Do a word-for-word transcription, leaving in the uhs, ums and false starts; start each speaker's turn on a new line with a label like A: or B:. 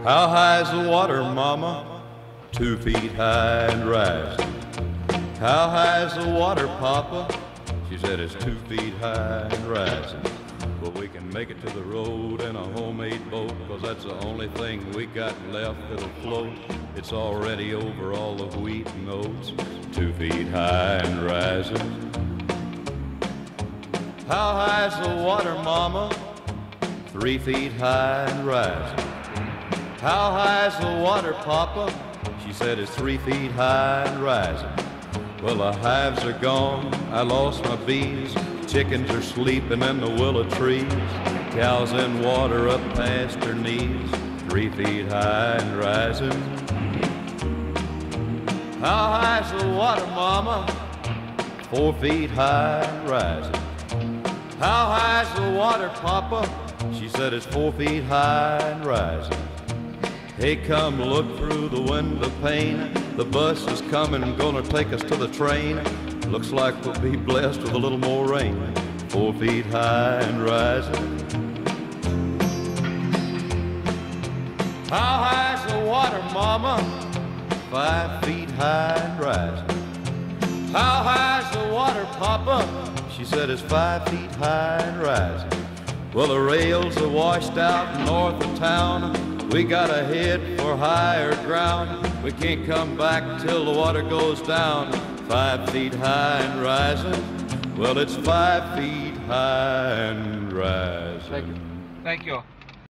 A: How high's the water, Mama? Two feet high and rising. How high's the water, Papa? She said it's two feet high and rising. But we can make it to the road in a homemade boat, 'cause that's the only thing we got left that'll float. It's already over all the wheat and oats, two feet high and rising. How high's the water, Mama? Three feet high and rising. How high's the water, Papa? She said it's three feet high and rising. Well, the hives are gone, I lost my bees. Chickens are sleeping in the willow trees. Cows in water up past her knees, three feet high and rising. How high's the water, Mama? Four feet high and rising. How high's the water, Papa? She said it's four feet high and rising. Hey, come look through the window pane. The bus is coming, gonna take us to the train. Looks like we'll be blessed with a little more rain. Four feet high and rising. How high's the water, Mama? Five feet high and rising. How high's the water, Papa? She said it's five feet high and rising. Well, the rails are washed out north of town. We gotta head for higher ground. We can't come back till the water goes down. Five feet high and rising. Well, it's five feet high and rising.
B: Thank you. Thank you.